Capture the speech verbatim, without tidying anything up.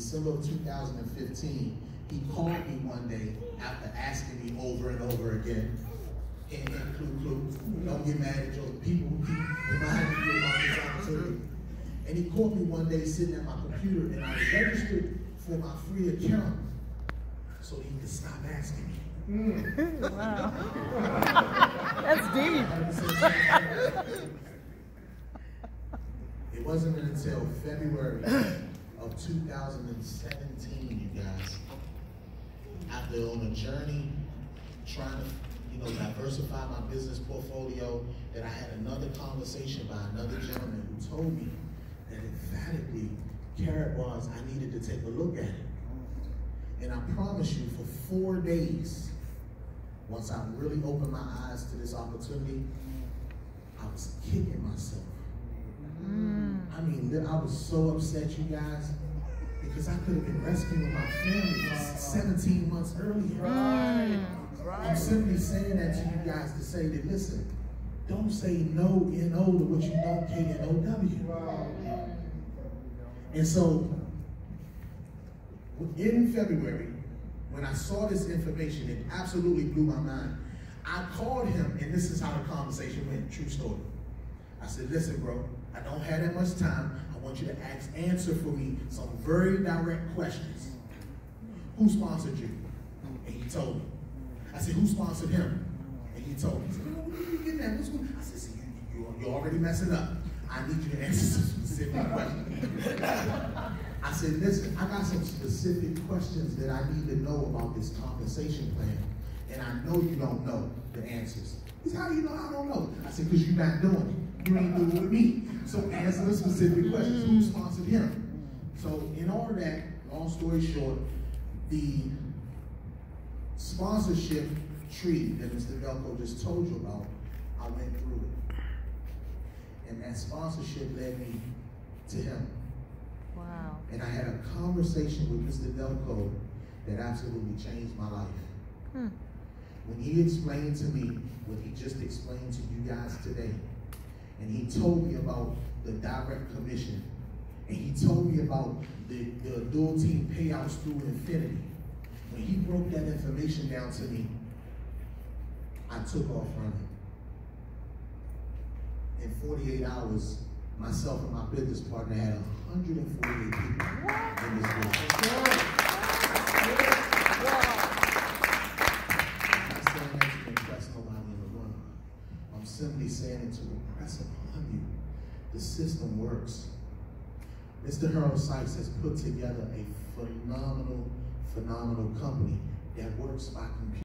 December of two thousand fifteen, he called me one day after asking me over and over again, and, and clue, clue, don't get mad at your people who keep reminding you about this opportunity. And he called me one day sitting at my computer, and I registered for my free account so he could stop asking me. Mm. Wow. That's deep. It wasn't until February of two thousand seventeen, you guys, after on a journey trying to, you know, diversify my business portfolio, that I had another conversation by another gentleman who told me that emphatically Karatbars, I needed to take a look at it. And I promise you, for four days, once I really opened my eyes to this opportunity, I was kicking myself. Mm. I mean, I was so upset, you guys, because I could have been rescuing my family seventeen months earlier. Right. Right. I'm simply saying that to you guys to say that, listen, don't say no, N O, to what you don't, K N O W. Right. And so, in February, when I saw this information, it absolutely blew my mind. I called him, and this is how the conversation went, true story. I said, listen, bro, I don't have that much time. I want you to ask, answer for me some very direct questions. Who sponsored you? And he told me. I said, who sponsored him? And he told me. He said, oh, what are you getting at? What's going on? I said, see, you, you, you're already messing up. I need you to answer some specific questions. I said, listen, I got some specific questions that I need to know about this compensation plan. And I know you don't know the answers. He said, how do you know I don't know? I said, because you're not doing it. You ain't doing it with me. So answer the specific questions. Who sponsored him? So in order that, long story short, the sponsorship tree that Mister Velko just told you about, I went through it. And that sponsorship led me to him. Wow. And I had a conversation with Mister Velko that absolutely changed my life. Hmm. When he explained to me what he just explained to you guys today, and he told me about the direct commission, and he told me about the, the dual team payouts through Infinity, when he broke that information down to me, I took off running. In forty-eight hours, myself and my business partner had one hundred forty-eight people in this business. I'm not saying that to impress nobody in the room. I'm simply saying it to impress upon you. The system works. Mister Harold Sykes has put together a phenomenal, phenomenal company that works by computer.